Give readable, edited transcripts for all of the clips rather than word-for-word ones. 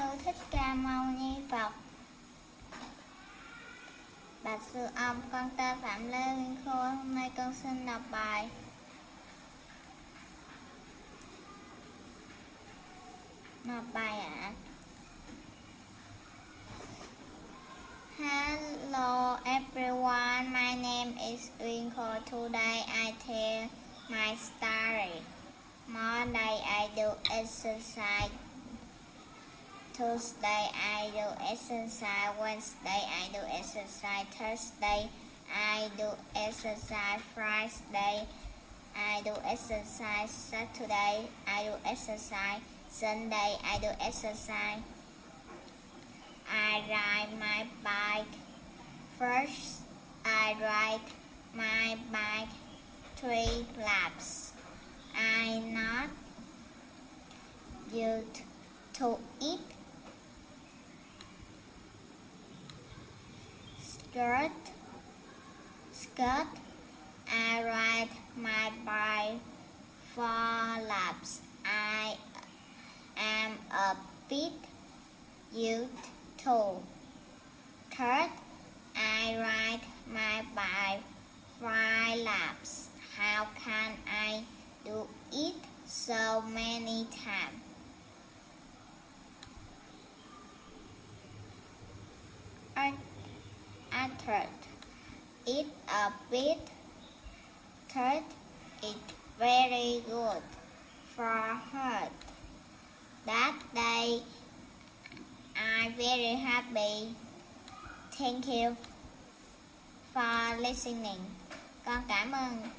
Sư Thích Ca Mâu Ni Phật. Bạch sư ông, con tên Phạm Lê Nguyên Khôi. Hôm nay con xin đọc bài. Hello everyone, my name is Winkle. Today I tell my story. Monday I do exercise. Tuesday I do exercise. Wednesday I do exercise. Thursday I do exercise. Friday I do exercise. Saturday I do exercise. Sunday I do exercise. I ride my bike. First, I ride my bike 3 laps. I not used to eat. Skirt. I ride my bike 4 laps. I am a bit used to. Third, I ride my bike 5 laps. How can I do it so many times? Third, eat a bit. Third, it's very good for heart. That day, I'm very happy. Thank you for listening. Con cảm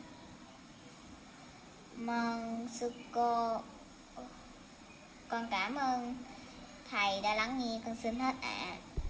ơn sư cô. Con cảm ơn thầy đã lắng nghe. Con xin hết ạ.